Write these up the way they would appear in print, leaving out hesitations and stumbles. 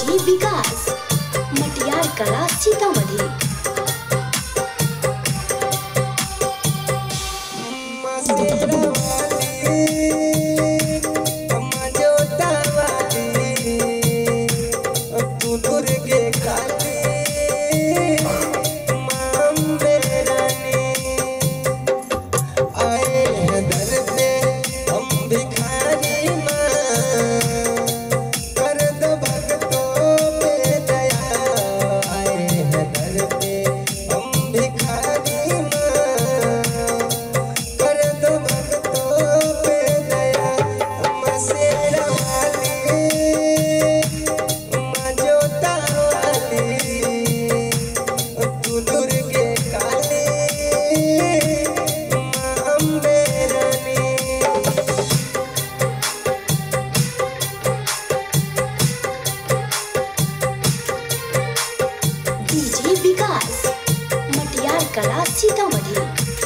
DJ विकास मटियार कला Sitamarhi. DJ विकास मटियार कला सीतामढ़ी।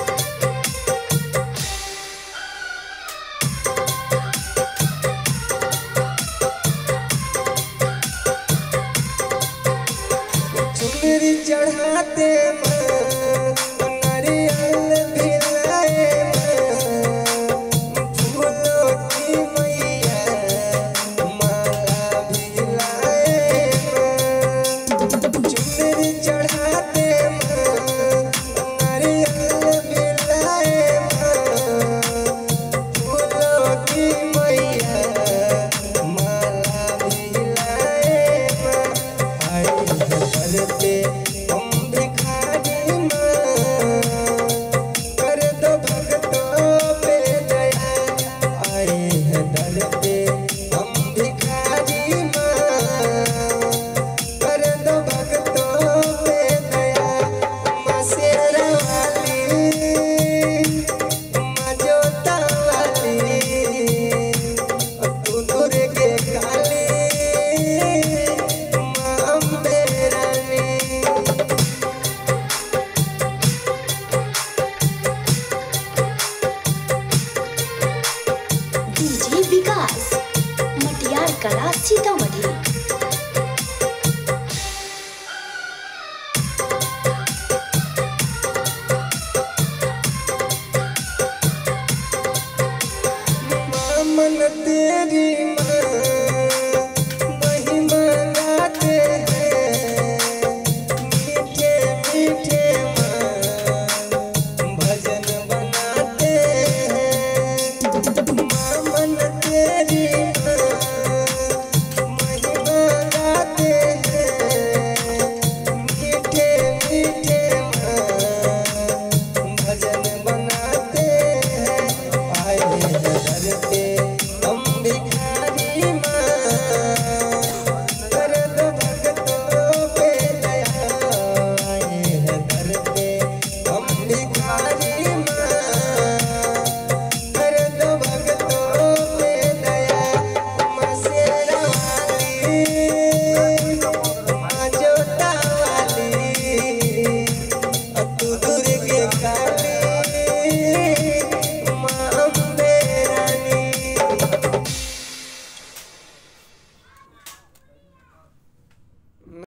चुनरी चढ़ाते नारियल भिलाए फूलों की मैया माला भिलाए। चुनरी चढ़ाते नारियल भिलाए फूलों की मैया माला भिलाए। करते हम भिखारी माँ कर दो भक्तों पे दया। आए हैं दर पे हम भिखारी माँ कर दो भक्तों पे दया। माँ शेरा वाली माँ जोता वाली तू दुर्गे काली डीजे विकास मटियार कला सीतामढ़ी।